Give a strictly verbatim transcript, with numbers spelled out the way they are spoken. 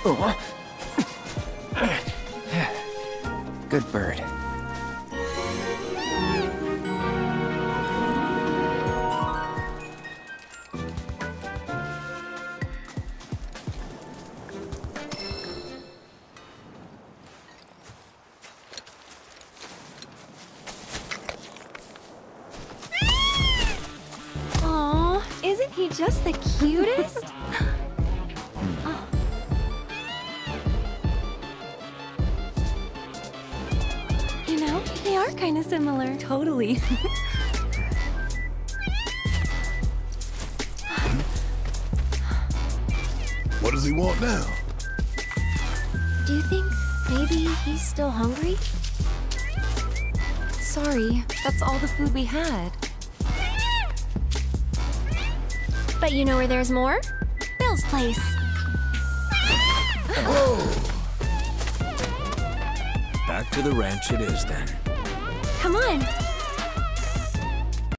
Good bird. Aw, isn't he just the cutest? Oh. You know, they are kind of similar. Totally. What does he want now? Do you think maybe he's still hungry? Sorry, that's all the food we had. But you know where there's more? Bill's place. Whoa! Back to the ranch it is then. Come on.